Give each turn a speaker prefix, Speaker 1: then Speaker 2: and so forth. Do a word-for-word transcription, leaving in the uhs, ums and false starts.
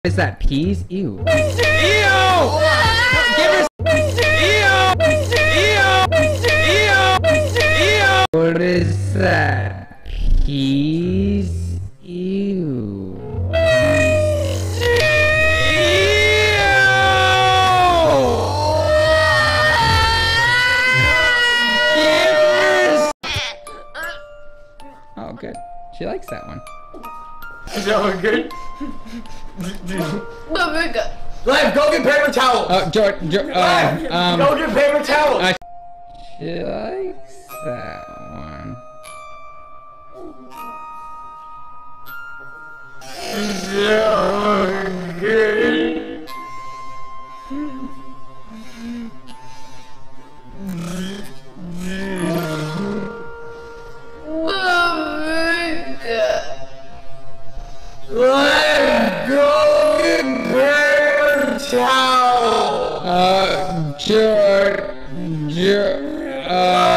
Speaker 1: Is that peas? Ew. Ew! Give her. Ew! Ew! Ew! What is that? Peas? Ew. Oh, good. She likes that one.
Speaker 2: Is that one good?
Speaker 3: No, very good.
Speaker 2: Liv, go get paper towels!
Speaker 1: Oh, George, George, uh, um...
Speaker 2: Go get paper towels!
Speaker 1: Uh, she likes that one.
Speaker 2: So good. Let go get paper towel!
Speaker 1: Uh, George, George, uh...